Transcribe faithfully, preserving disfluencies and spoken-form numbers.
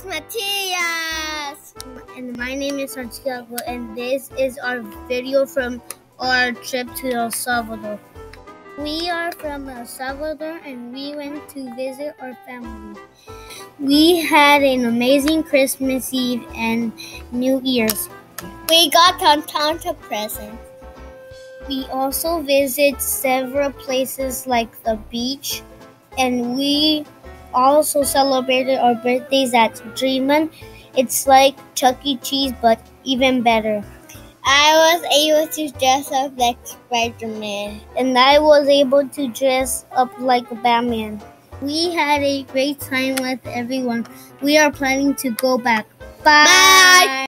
Matthias! And my name is Santiago, and this is our video from our trip to El Salvador. We are from El Salvador and we went to visit our family. We had an amazing Christmas Eve and New Year's. We got a ton of presents. We also visited several places like the beach, and we also celebrated our birthdays at Dreamin'. It's like Chuck E. Cheese, but even better. I was able to dress up like Spider-Man. And I was able to dress up like Batman. We had a great time with everyone. We are planning to go back. Bye! Bye.